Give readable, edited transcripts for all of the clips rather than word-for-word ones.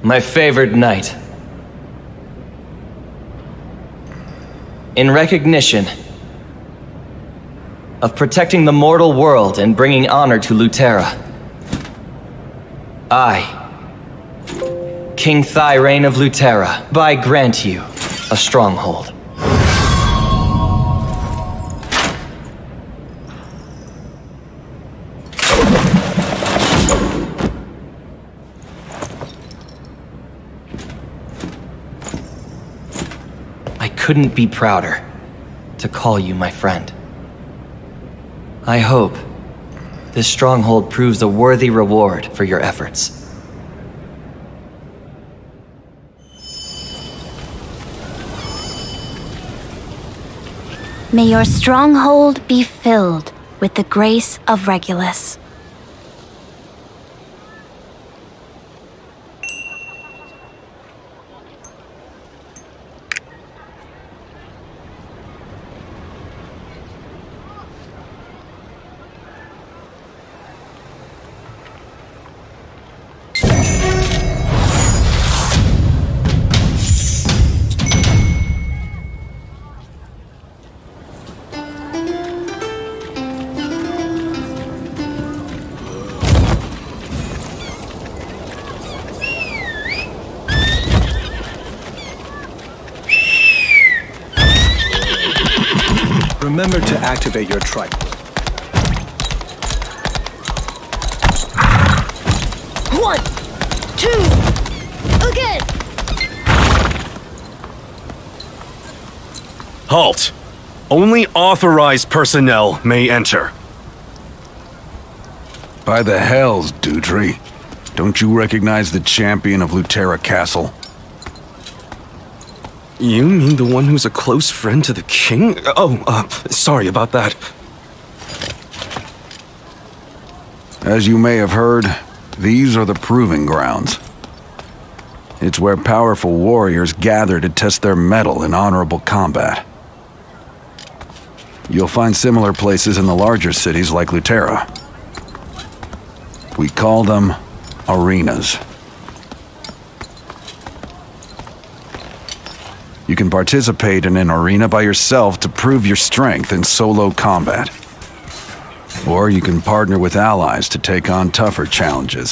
my favored knight. In recognition of protecting the mortal world and bringing honor to Lutera, I, King Thirain of Lutera, hereby grant you a stronghold. I couldn't be prouder to call you my friend. I hope this stronghold proves a worthy reward for your efforts. May your stronghold be filled with the grace of Regulus. Remember to activate your trike. One, two, again! Halt! Only authorized personnel may enter. By the hells, Dutri. Don't you recognize the champion of Lutera Castle? You mean the one who's a close friend to the king? Sorry about that. As you may have heard, these are the Proving Grounds. It's where powerful warriors gather to test their mettle in honorable combat. You'll find similar places in the larger cities like Lutera. We call them arenas. You can participate in an arena by yourself to prove your strength in solo combat. Or you can partner with allies to take on tougher challenges.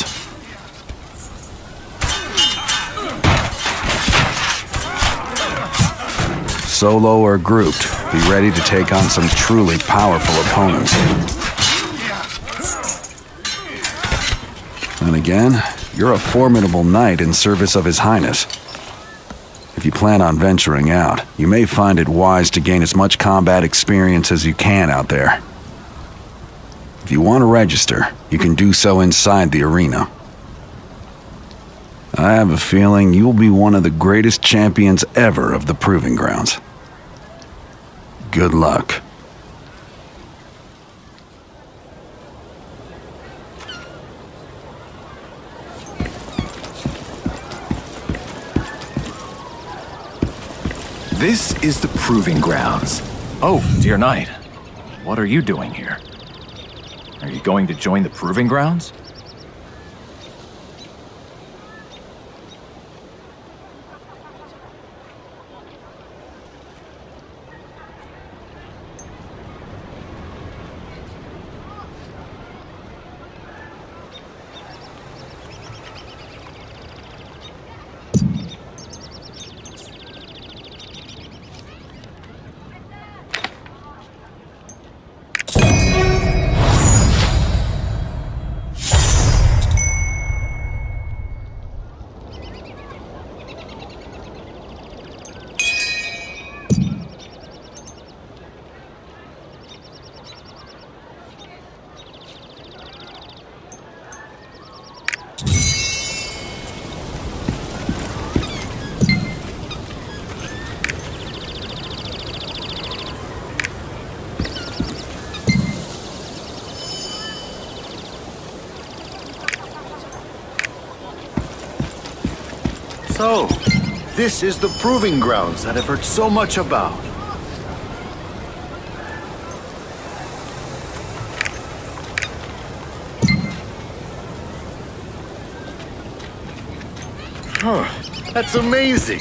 Solo or grouped, be ready to take on some truly powerful opponents. And again, you're a formidable knight in service of His Highness. If you plan on venturing out, you may find it wise to gain as much combat experience as you can out there. If you want to register, you can do so inside the arena. I have a feeling you'll be one of the greatest champions ever of the Proving Grounds. Good luck. This is the Proving Grounds. Oh, dear knight. What are you doing here? Are you going to join the Proving Grounds? So, this is the Proving Grounds that I've heard so much about. Huh, that's amazing.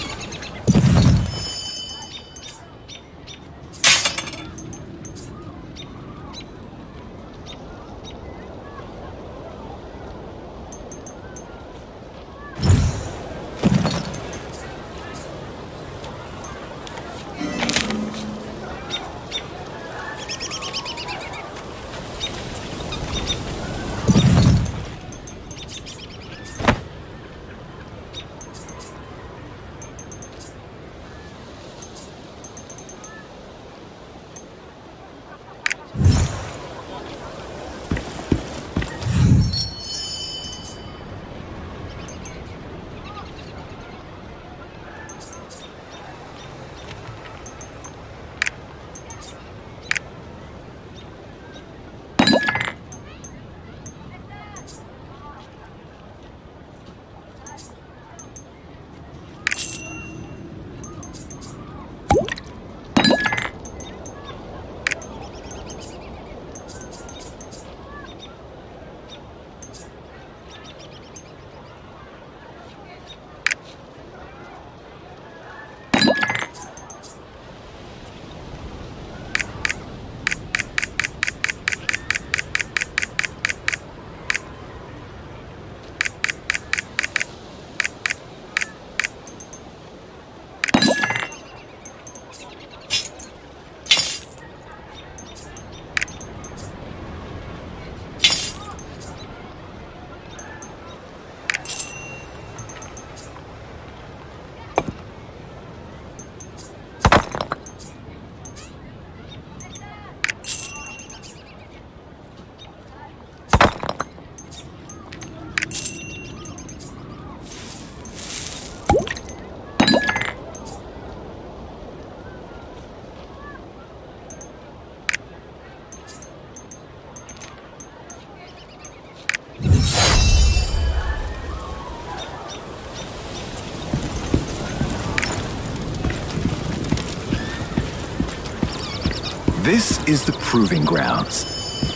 This is the Proving Grounds.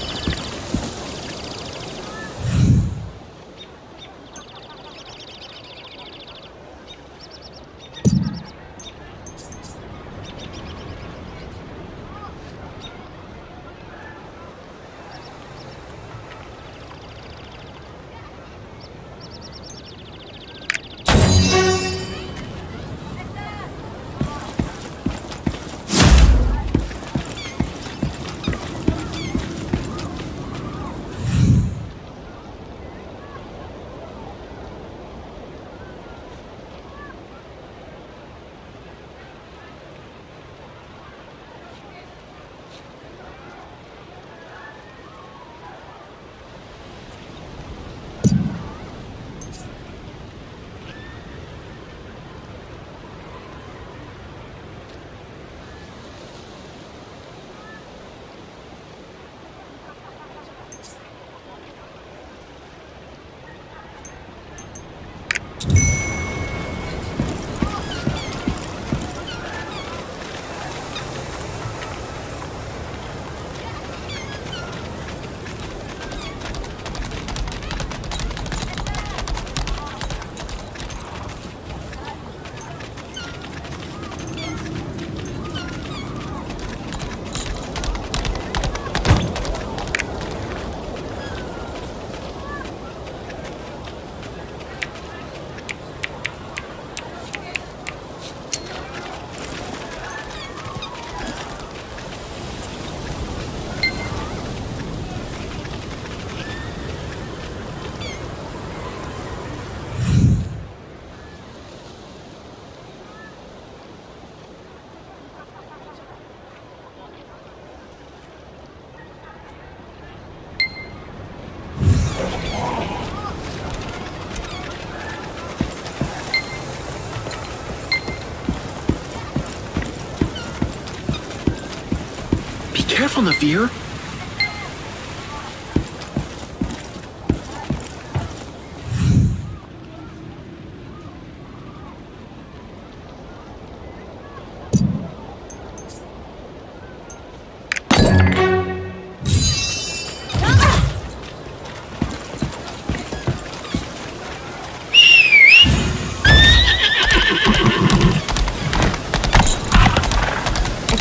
Careful, Navir.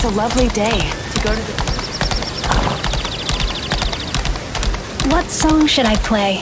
a lovely day to go to the... What song should I play?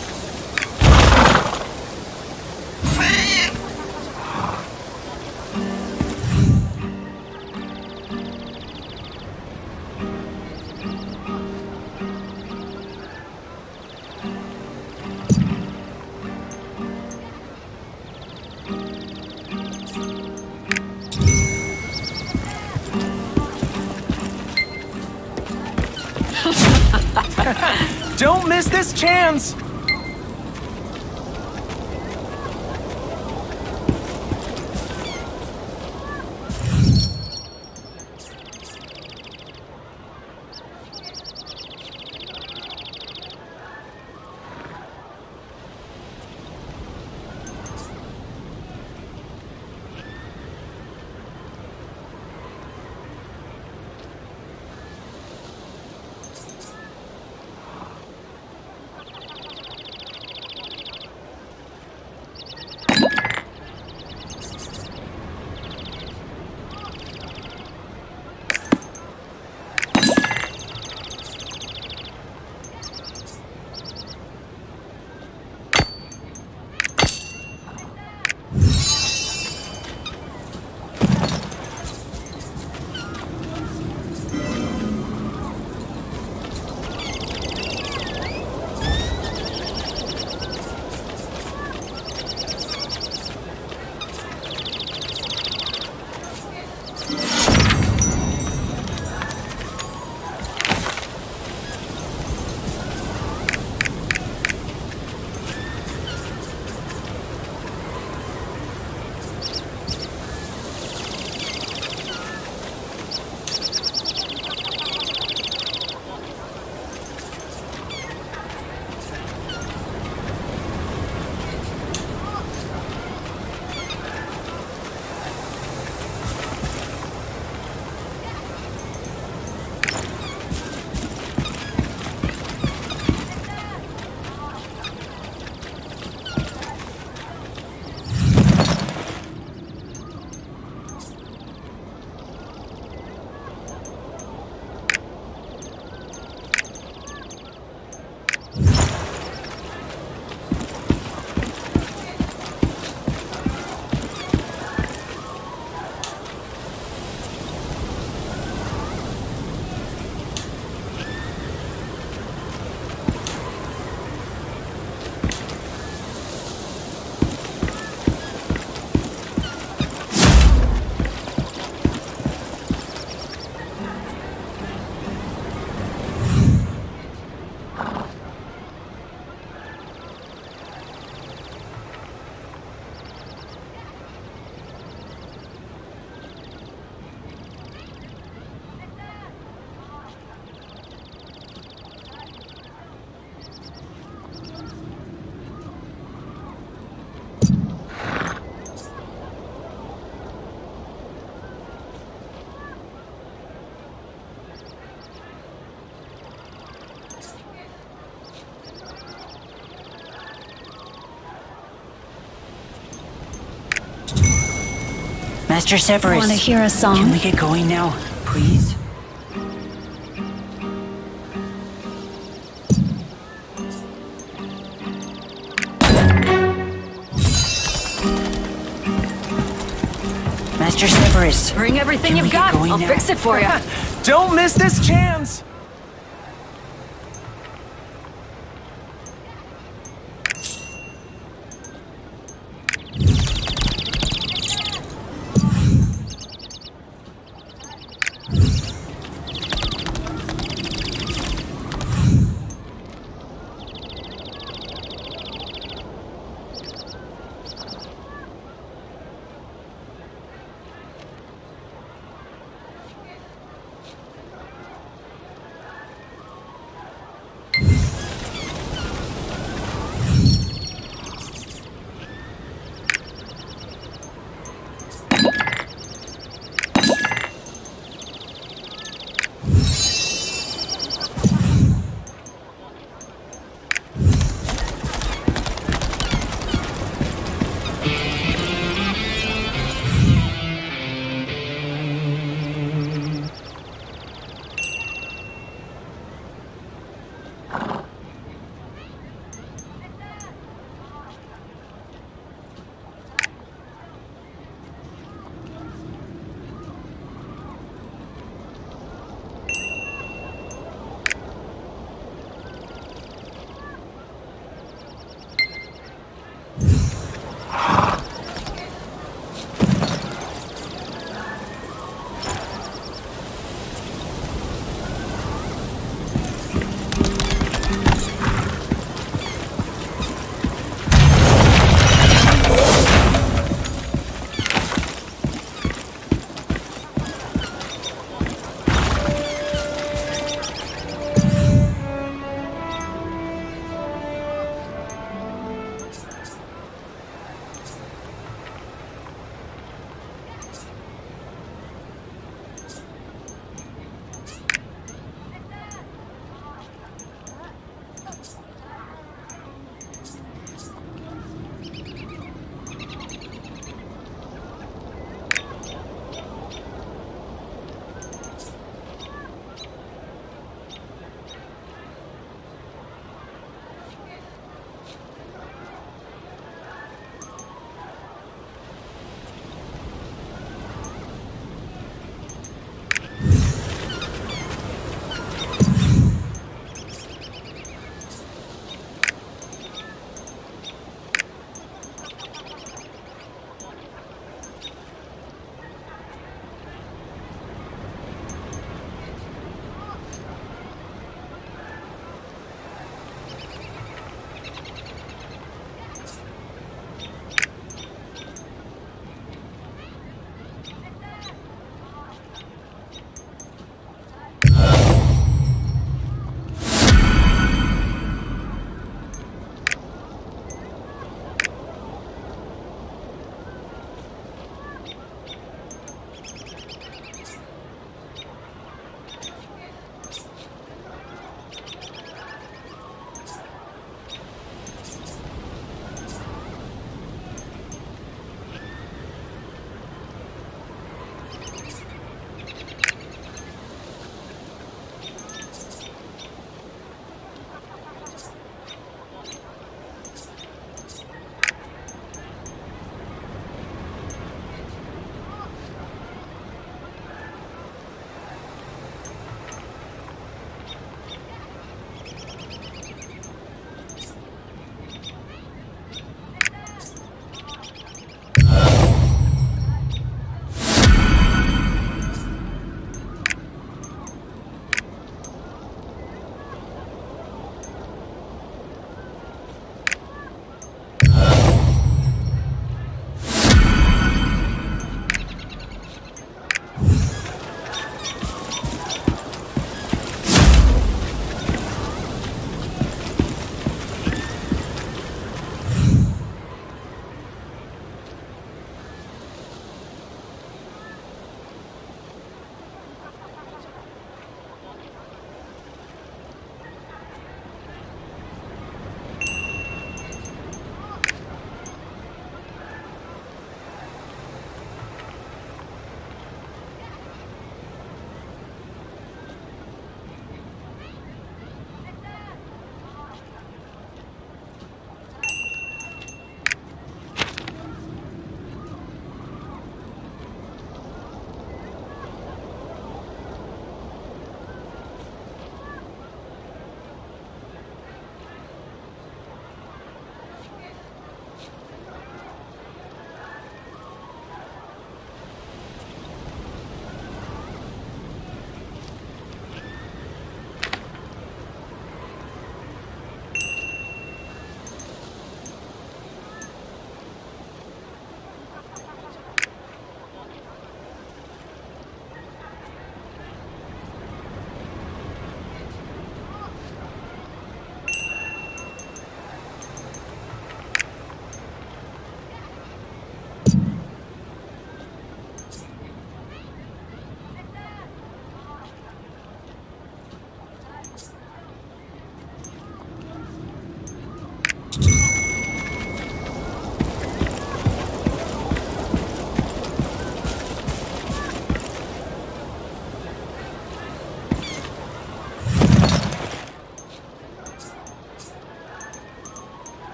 Don't miss this chance! Master Severus. Want to hear a song? Can we get going now, please? Master Severus. Bring everything you've got. I'll fix it for you. Don't miss this chance!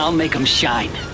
I'll make them shine.